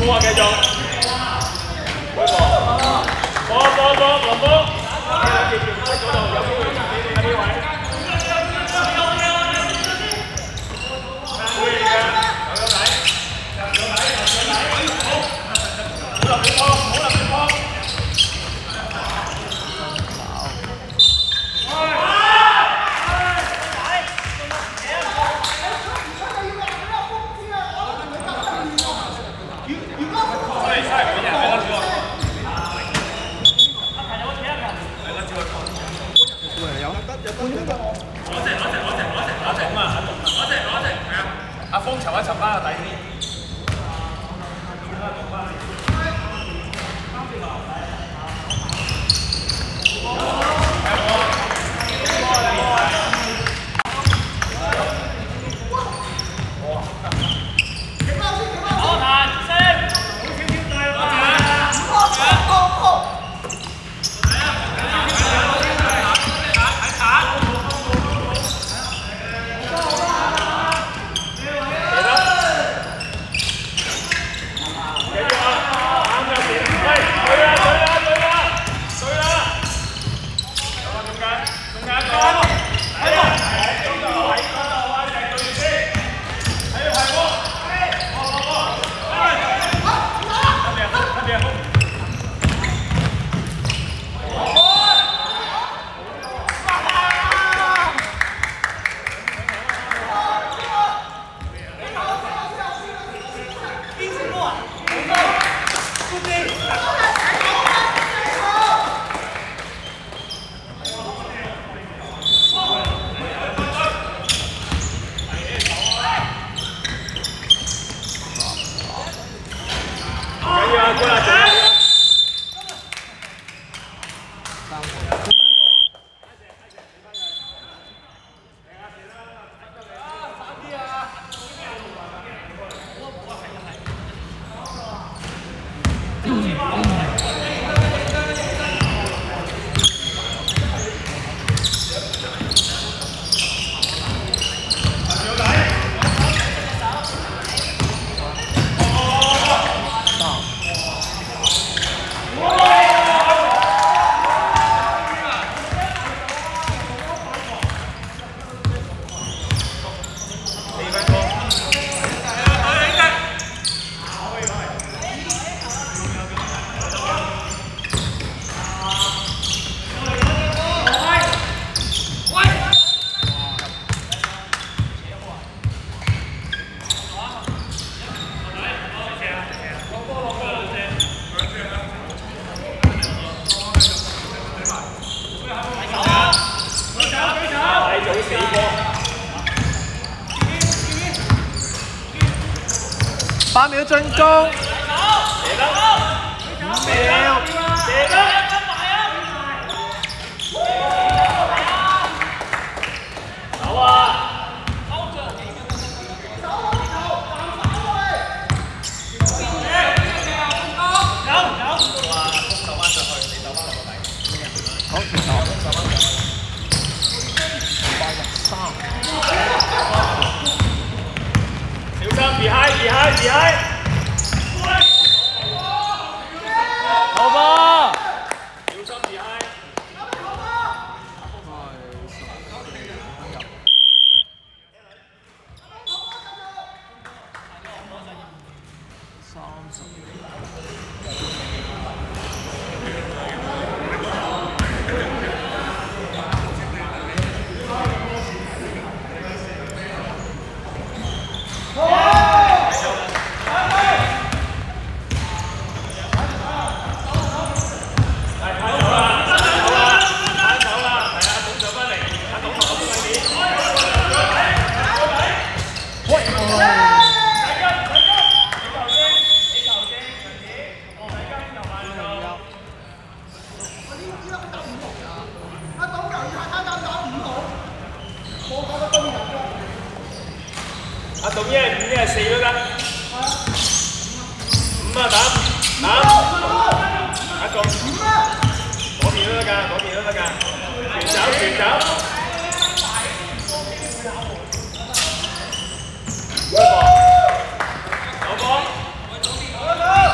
啊，繼續。開波，落波。接住嗰度有機會俾你喺呢位。會嚟㗎，有底。好立住波。 阿峰尋一尋翻個底先。8秒進攻。5秒。走啊！好，停手。別閪！好波！小心別閪！阿董一係5，一係4都得。5啊，打！阿董嗰邊都得㗎，嗰邊都得㗎。傳走！有波！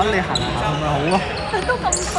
你行嚟行咪好咯。 都咁凍。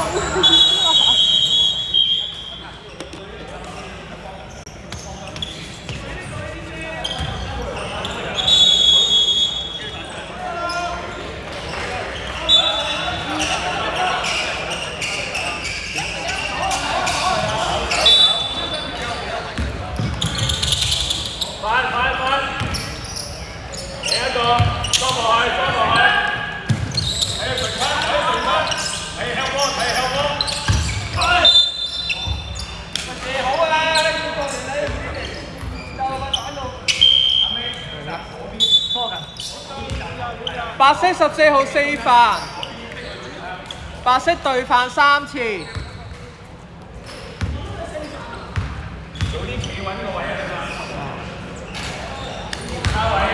白色14號4犯，白色對犯3次。 早啲企穩個位啊！卡位，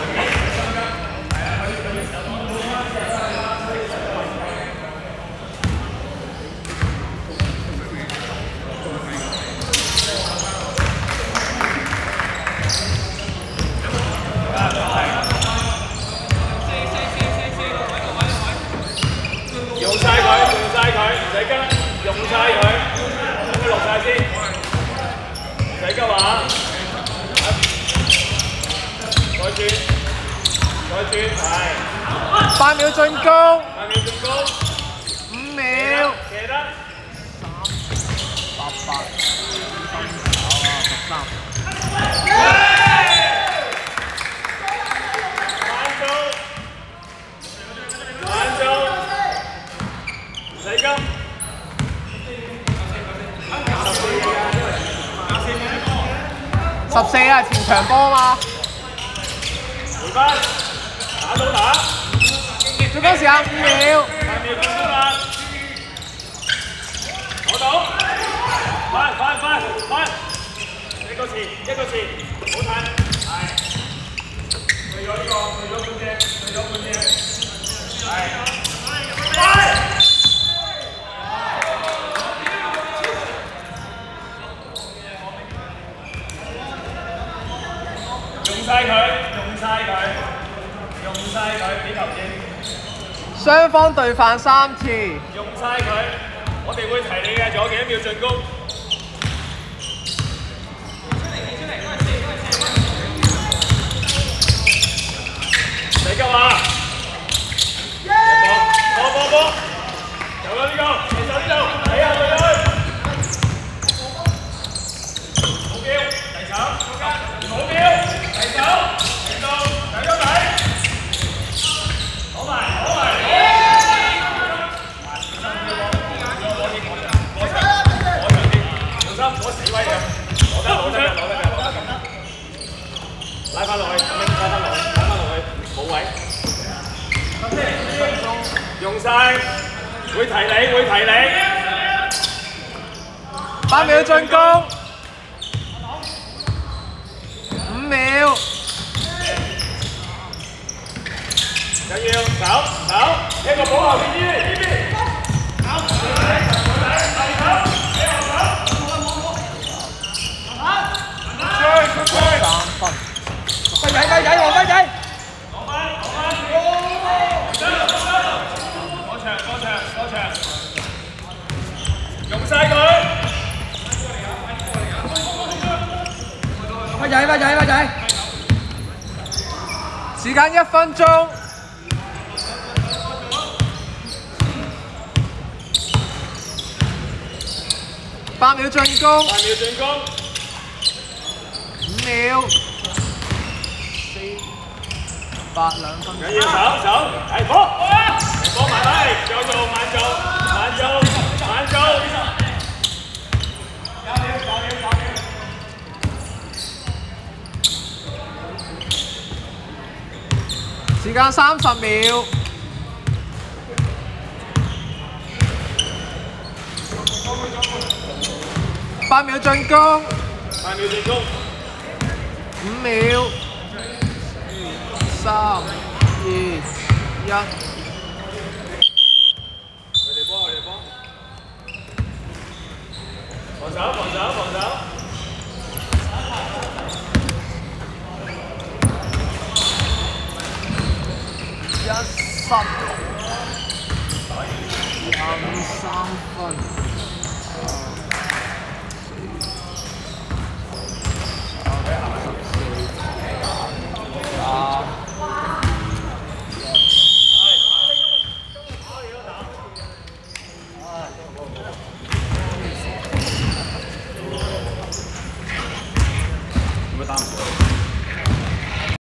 用晒佢，唔使急，用晒佢，等佢落晒先，唔使急話。再轉，係。 8秒進攻。 8秒進攻。 5秒。 射得。 88。 唔使急。 14啊，前場波嘛。 回翻，打到打。 最高時間5秒。 8秒進攻啦。攞到。快！一個前，唔好睇。係。去咗半隻。係。快！用晒佢，俾球證。 雙方對犯3次。 用晒佢，我哋會提你嘅，仲有幾多秒進攻？唔使急啊！波，有啦呢個，其實呢度，睇下佢去。冇標，第手，冇標，第手，嚟到，睇到底，攞埋。攞死威嘅，攞得，拉翻落去，冇位。用晒，會提你。 8秒進攻。5秒。 緊要，走，一個保後邊呢邊。 3分。雞仔，黃雞仔。 攞翻。多場。用晒佢。 雞仔。時間1分鐘。8秒進攻。5秒。8、2分。 緊要手，係波埋嚟，慢做。 時間30秒。8秒進攻。5秒。3、2、1。 佢哋幫。防守。 10。 33分。 有冇打唔到？